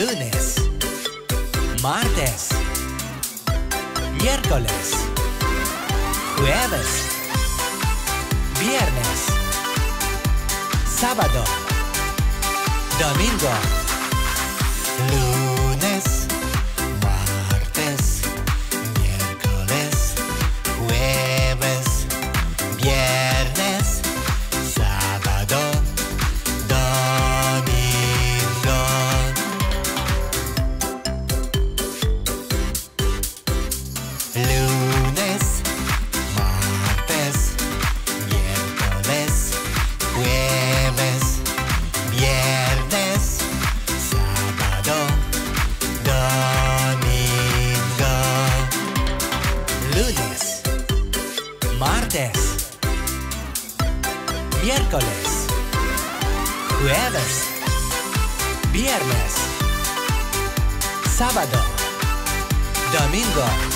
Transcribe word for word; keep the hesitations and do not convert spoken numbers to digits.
lunes, martes, miércoles, jueves, viernes, sábado, domingo, lunes, martes, miércoles, jueves, viernes, sábado, domingo. Lunes, martes, miércoles, jueves, viernes, sábado, domingo. Lunes, martes, miércoles, jueves, viernes, sábado, domingo.